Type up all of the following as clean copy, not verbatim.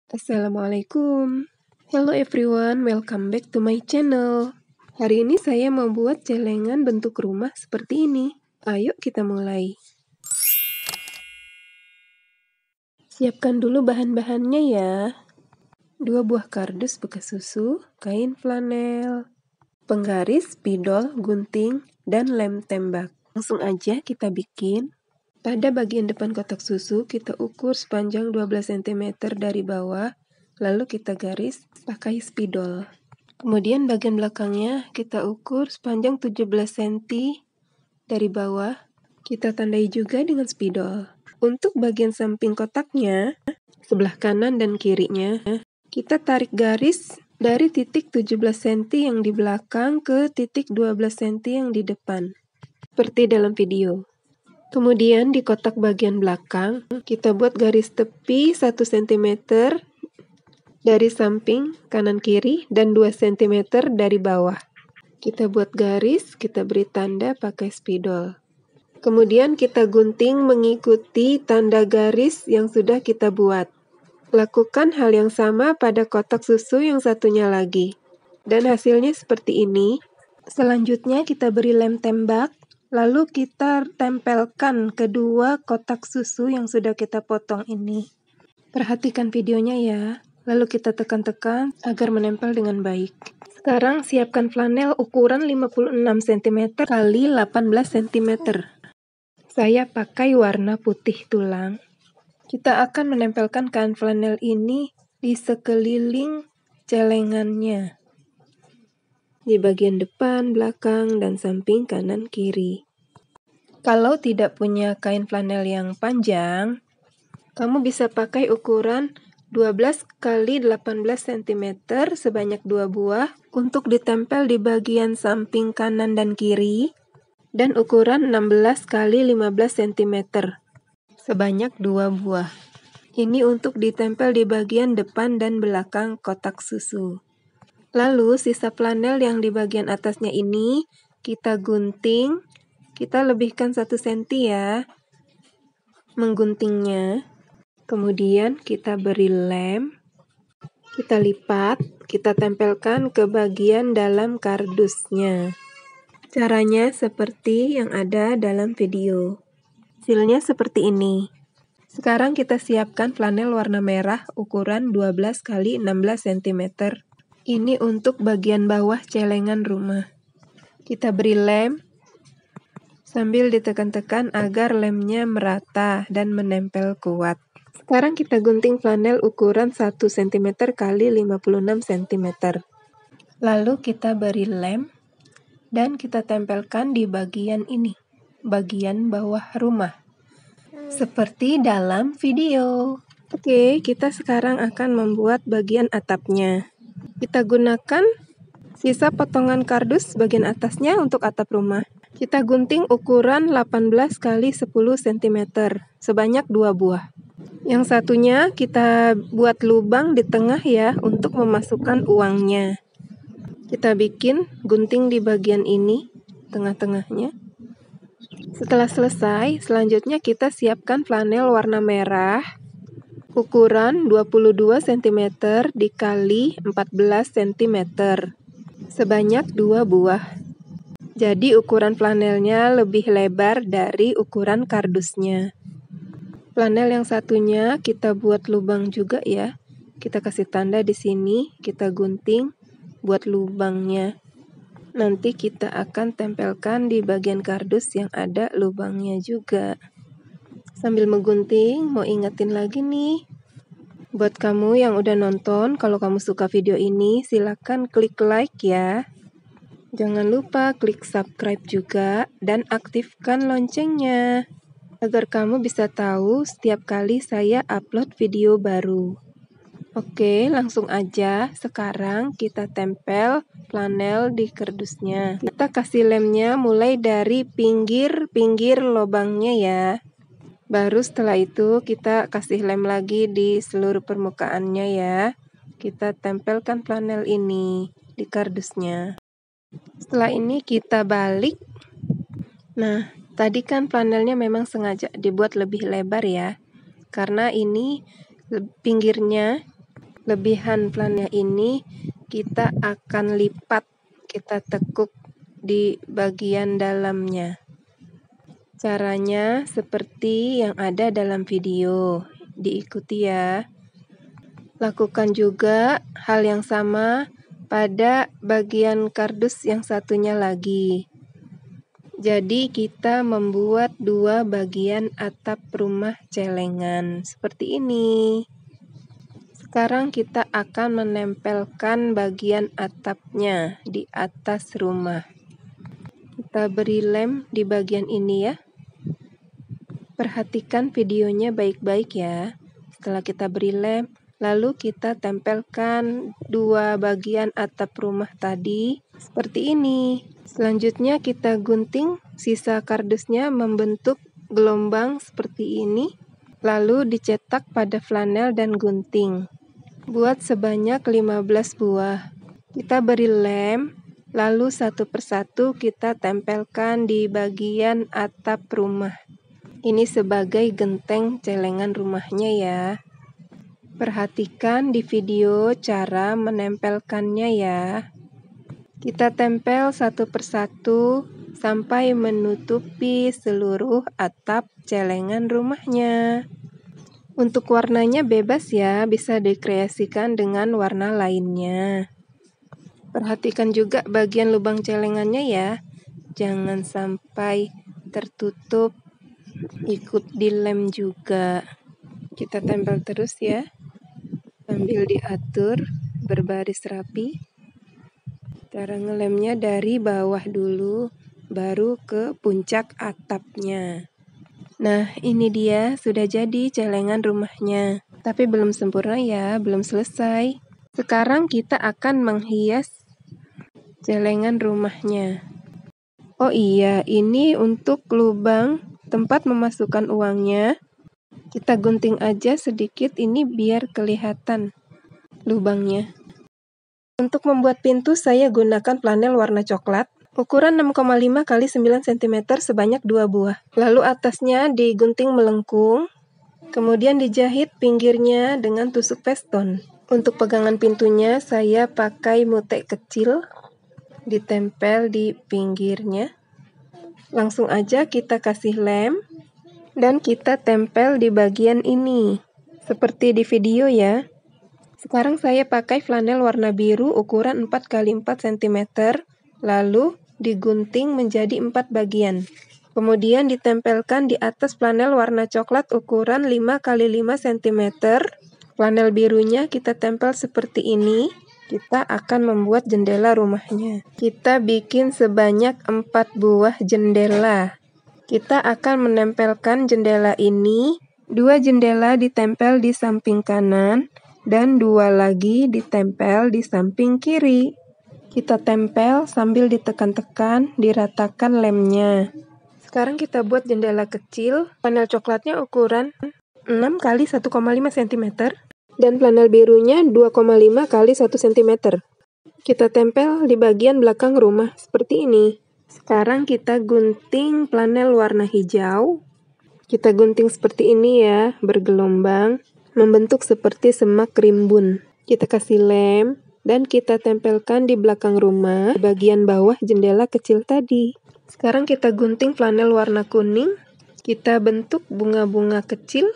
Assalamualaikum. Hello everyone, welcome back to my channel. Hari ini saya mau buat celengan bentuk rumah seperti ini. Ayo kita mulai. Siapkan dulu bahan-bahannya ya. 2 buah kardus bekas susu, kain flanel, penggaris, spidol, gunting, dan lem tembak. Langsung aja kita bikin. Pada bagian depan kotak susu, kita ukur sepanjang 12 cm dari bawah, lalu kita garis pakai spidol. Kemudian bagian belakangnya kita ukur sepanjang 17 cm dari bawah, kita tandai juga dengan spidol. Untuk bagian samping kotaknya, sebelah kanan dan kirinya, kita tarik garis dari titik 17 cm yang di belakang ke titik 12 cm yang di depan, seperti dalam video. Kemudian di kotak bagian belakang, kita buat garis tepi 1 cm dari samping kanan kiri dan 2 cm dari bawah. Kita buat garis, kita beri tanda pakai spidol. Kemudian kita gunting mengikuti tanda garis yang sudah kita buat. Lakukan hal yang sama pada kotak susu yang satunya lagi. Dan hasilnya seperti ini. Selanjutnya kita beri lem tembak. Lalu kita tempelkan kedua kotak susu yang sudah kita potong ini. Perhatikan videonya ya, lalu kita tekan-tekan agar menempel dengan baik. Sekarang siapkan flanel ukuran 56 cm x 18 cm. Saya pakai warna putih tulang. Kita akan menempelkan kain flanel ini di sekeliling celengannya. Di bagian depan, belakang, dan samping kanan kiri. Kalau tidak punya kain flanel yang panjang, kamu bisa pakai ukuran 12 x 18 cm sebanyak 2 buah untuk ditempel di bagian samping kanan dan kiri, dan ukuran 16 x 15 cm sebanyak 2 buah. Ini untuk ditempel di bagian depan dan belakang kotak susu. Lalu sisa flanel yang di bagian atasnya ini kita gunting, kita lebihkan 1 cm ya mengguntingnya. Kemudian kita beri lem, kita lipat, kita tempelkan ke bagian dalam kardusnya. Caranya seperti yang ada dalam video. Hasilnya seperti ini. Sekarang kita siapkan flanel warna merah ukuran 12 x 16 cm. Ini untuk bagian bawah celengan rumah. Kita beri lem sambil ditekan-tekan agar lemnya merata dan menempel kuat. Sekarang kita gunting flanel ukuran 1 cm x 56 cm. Lalu kita beri lem dan kita tempelkan di bagian ini, bagian bawah rumah. Seperti dalam video. Oke, kita sekarang akan membuat bagian atapnya. Kita gunakan sisa potongan kardus bagian atasnya untuk atap rumah. Kita gunting ukuran 18 x 10 cm, sebanyak 2 buah. Yang satunya kita buat lubang di tengah ya, untuk memasukkan uangnya. Kita bikin gunting di bagian ini, tengah-tengahnya. Setelah selesai, selanjutnya kita siapkan flanel warna merah, ukuran 22 cm dikali 14 cm, sebanyak 2 buah. Jadi ukuran flanelnya lebih lebar dari ukuran kardusnya. Flanel yang satunya kita buat lubang juga ya. Kita kasih tanda di sini, kita gunting buat lubangnya. Nanti kita akan tempelkan di bagian kardus yang ada lubangnya juga. Sambil menggunting, mau ingetin lagi nih. Buat kamu yang udah nonton, kalau kamu suka video ini, silakan klik like ya. Jangan lupa klik subscribe juga dan aktifkan loncengnya agar kamu bisa tahu setiap kali saya upload video baru. Oke, langsung aja. Sekarang kita tempel flanel di kardusnya. Kita kasih lemnya mulai dari pinggir-pinggir lubangnya ya. Baru setelah itu kita kasih lem lagi di seluruh permukaannya ya. Kita tempelkan flanel ini di kardusnya. Setelah ini kita balik. Nah, tadi kan flanelnya memang sengaja dibuat lebih lebar ya. Karena ini pinggirnya Lebihan flanel ini kita akan lipat, kita tekuk di bagian dalamnya. Caranya seperti yang ada dalam video, diikuti ya. Lakukan juga hal yang sama pada bagian kardus yang satunya lagi. Jadi kita membuat dua bagian atap rumah celengan seperti ini. Sekarang kita akan menempelkan bagian atapnya di atas rumah. Kita beri lem di bagian ini ya. Perhatikan videonya baik-baik ya. Setelah kita beri lem, lalu kita tempelkan dua bagian atap rumah tadi seperti ini. Selanjutnya kita gunting sisa kardusnya membentuk gelombang seperti ini. Lalu dicetak pada flanel dan gunting. Buat sebanyak 15 buah. Kita beri lem, lalu satu persatu kita tempelkan di bagian atap rumah. Ini sebagai genteng celengan rumahnya ya. Perhatikan di video cara menempelkannya ya. Kita tempel satu persatu sampai menutupi seluruh atap celengan rumahnya. Untuk warnanya bebas ya, bisa dikreasikan dengan warna lainnya. Perhatikan juga bagian lubang celengannya ya. Jangan sampai tertutup. Ikut dilem juga. Kita tempel terus ya, sambil diatur berbaris rapi. Cara ngelemnya dari bawah dulu, baru ke puncak atapnya. Nah, ini dia sudah jadi celengan rumahnya. Tapi belum sempurna ya, belum selesai. Sekarang kita akan menghias celengan rumahnya. Oh iya, ini untuk lubang tempat memasukkan uangnya. Kita gunting aja sedikit ini biar kelihatan lubangnya. Untuk membuat pintu saya gunakan flanel warna coklat. Ukuran 6,5 x 9 cm sebanyak 2 buah. Lalu atasnya digunting melengkung. Kemudian dijahit pinggirnya dengan tusuk piston. Untuk pegangan pintunya saya pakai mutek kecil. Ditempel di pinggirnya. Langsung aja kita kasih lem. Dan kita tempel di bagian ini, seperti di video ya. Sekarang saya pakai flanel warna biru ukuran 4 x 4 cm, lalu digunting menjadi 4 bagian. Kemudian ditempelkan di atas flanel warna coklat ukuran 5 x 5 cm. Flanel birunya kita tempel seperti ini. Kita akan membuat jendela rumahnya. Kita bikin sebanyak 4 buah jendela. Kita akan menempelkan jendela ini, 2 jendela ditempel di samping kanan, dan 2 lagi ditempel di samping kiri. Kita tempel sambil ditekan-tekan, diratakan lemnya. Sekarang kita buat jendela kecil, panel coklatnya ukuran 6 x 1,5 cm, dan panel birunya 2,5 x 1 cm. Kita tempel di bagian belakang rumah, seperti ini. Sekarang kita gunting flanel warna hijau. Kita gunting seperti ini ya, bergelombang, membentuk seperti semak rimbun. Kita kasih lem, dan kita tempelkan di belakang rumah, bagian bawah jendela kecil tadi. Sekarang kita gunting flanel warna kuning. Kita bentuk bunga-bunga kecil.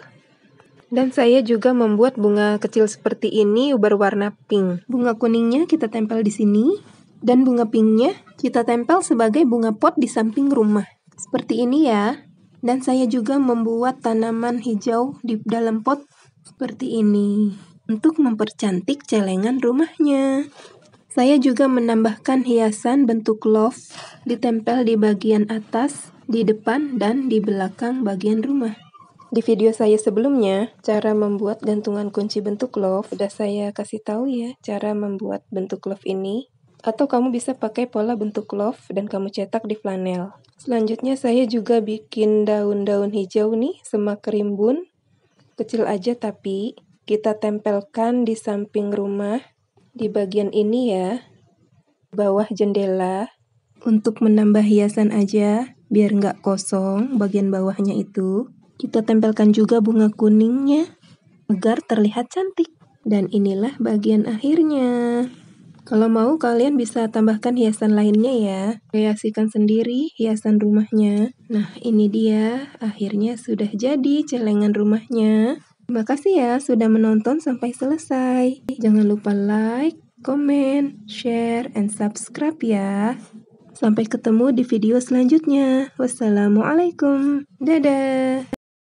Dan saya juga membuat bunga kecil seperti ini berwarna pink. Bunga kuningnya kita tempel di sini. Dan bunga pinknya kita tempel sebagai bunga pot di samping rumah. Seperti ini ya. Dan saya juga membuat tanaman hijau di dalam pot seperti ini. Untuk mempercantik celengan rumahnya. Saya juga menambahkan hiasan bentuk love ditempel di bagian atas, di depan, dan di belakang bagian rumah. Di video saya sebelumnya, cara membuat gantungan kunci bentuk love, udah saya kasih tahu ya cara membuat bentuk love ini. Atau kamu bisa pakai pola bentuk love dan kamu cetak di flanel. Selanjutnya saya juga bikin daun-daun hijau nih, semak rimbun. Kecil aja tapi kita tempelkan di samping rumah. Di bagian ini ya, bawah jendela. Untuk menambah hiasan aja, biar nggak kosong bagian bawahnya itu. Kita tempelkan juga bunga kuningnya, agar terlihat cantik. Dan inilah bagian akhirnya. Kalau mau kalian bisa tambahkan hiasan lainnya ya. Kreasikan sendiri hiasan rumahnya. Nah ini dia, akhirnya sudah jadi celengan rumahnya. Terima kasih ya sudah menonton sampai selesai. Jangan lupa like, comment, share, and subscribe ya. Sampai ketemu di video selanjutnya. Wassalamualaikum. Dadah.